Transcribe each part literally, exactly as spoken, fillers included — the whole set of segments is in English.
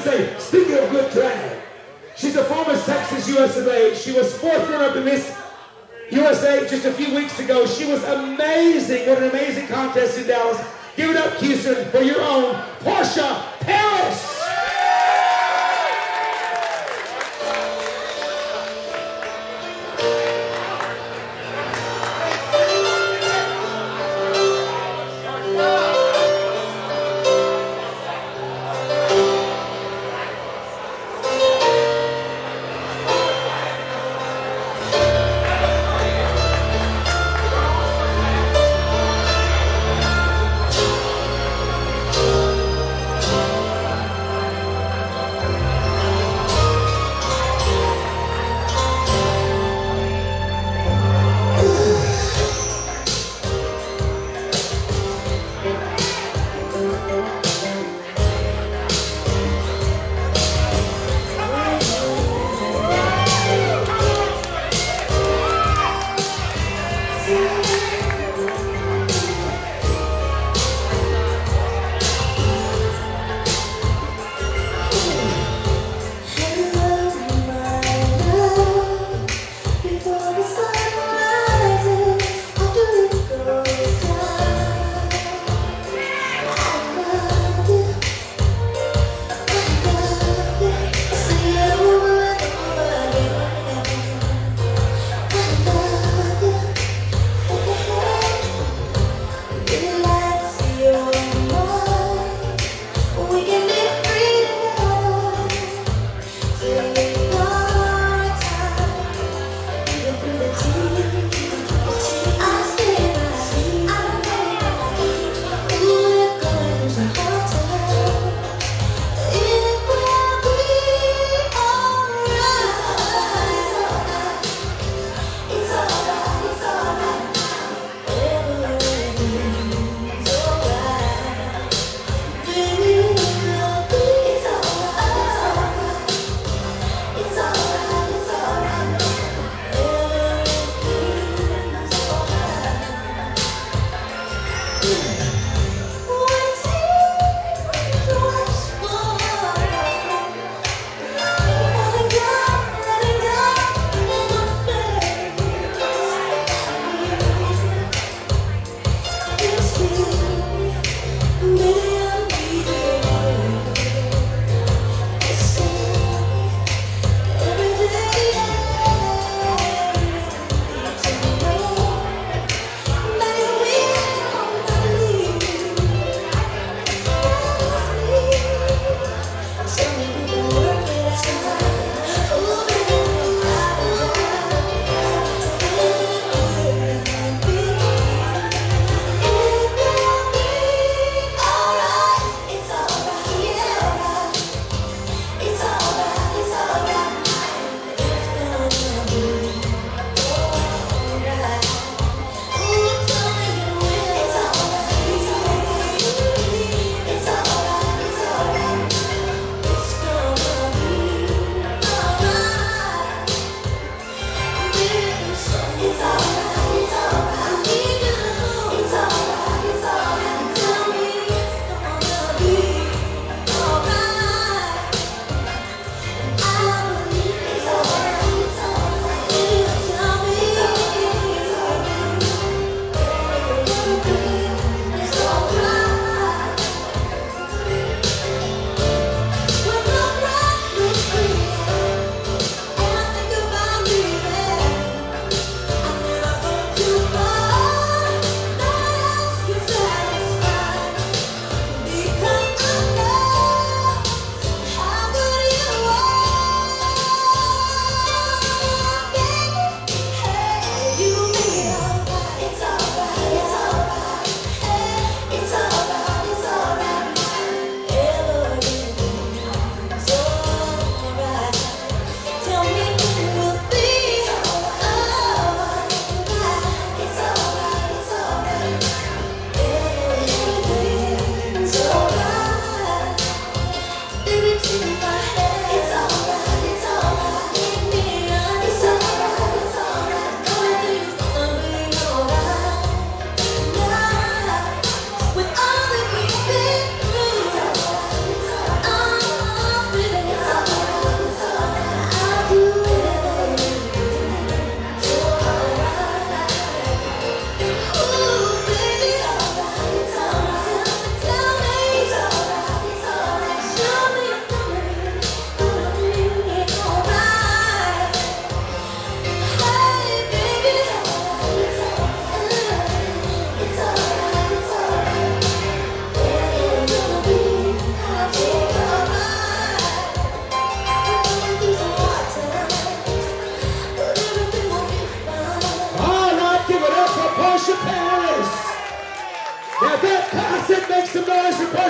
say, speaking of good drag, she's a former Texas U S of A. She was fourth runner-up in Miss U S A just a few weeks ago. She was amazing. What an amazing contest in Dallas. Give it up, Houston, for your own Portia Paris.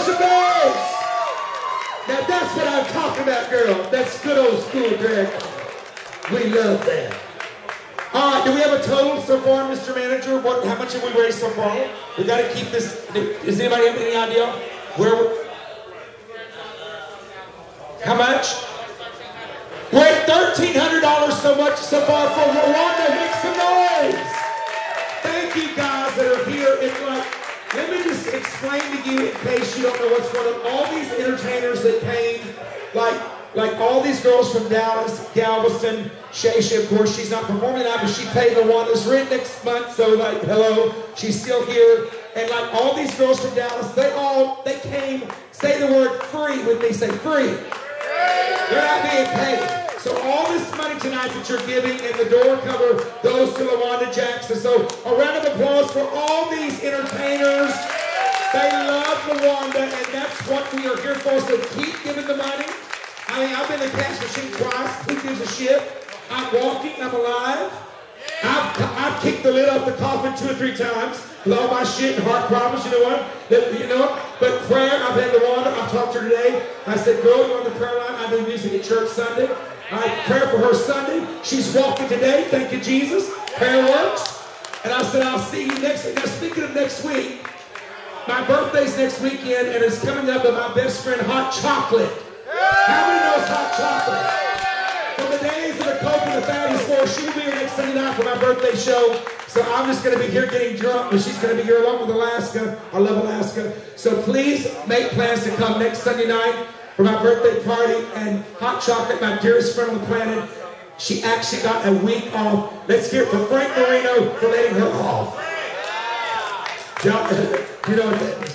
worship days. Now that's what I'm talking about, girl. That's good old school, Greg. We love that. All right, do we have a total so far, Mister Manager? What? How much have we raised so far? We got to keep this. Does anybody have any idea where? We're, how much? We're at thirteen hundred dollars so much so far for Rwanda. Make some noise. Thank you guys that are here. It's like, let me just explain to you in case you don't know what's going on. All these entertainers that came, like, like all these girls from Dallas, Galveston, Shay Shay, of course, she's not performing tonight, but she paid Rwanda's rent next month, so like, hello, she's still here. And like all these girls from Dallas, they all, they came, say the word free with me, say free. They're not being paid. So all this money tonight that you're giving and the door cover goes to LaWanda Jackson. So a round of applause for all these entertainers. They love LaWanda, and that's what we are here for. So keep giving the money. I mean, I've been in the cash machine twice. Who gives a shit? I'm walking. I'm alive. I've, I've kicked the lid off the coffin two or three times with all my shit and heart problems. You know what? That, you know. But prayer. I've had LaWanda. I've talked to her today. I said, girl, you're on the prayer line. I do music at church Sunday. I prayer for her Sunday. She's walking today. Thank you, Jesus. Prayer works. And I said, I'll see you next week. Now, speaking of next week, my birthday's next weekend, and it's coming up with my best friend, Hot Chocolate. How many knows Hot Chocolate? From the days of the Coke and the Fatties Four, she will be here next Sunday night for my birthday show. So I'm just going to be here getting drunk, but she's going to be here along with Alaska. I love Alaska. So please make plans to come next Sunday night for my birthday party. And Hot Chocolate, my dearest friend on the planet, she actually got a week off. Let's hear it for Frank Marino for letting her off. You know what that means?